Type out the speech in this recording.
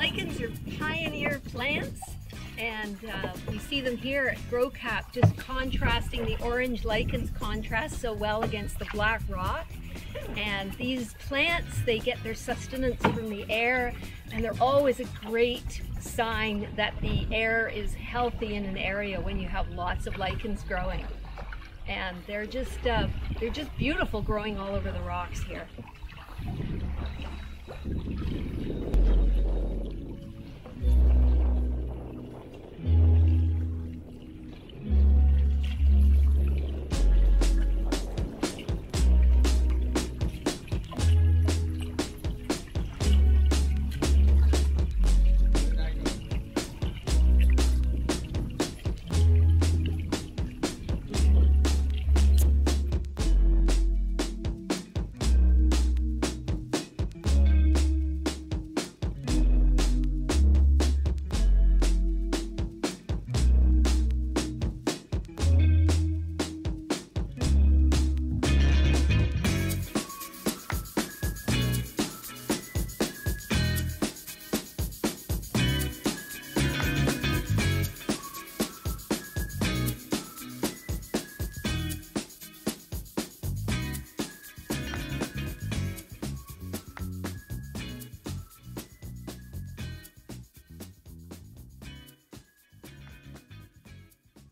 Lichens are pioneer plants, and we see them here at GrowCap, just contrasting. The orange lichens contrast so well against the black rock. And these plants, they get their sustenance from the air, and they're always a great sign that the air is healthy in an area when you have lots of lichens growing. And they're just beautiful growing all over the rocks here.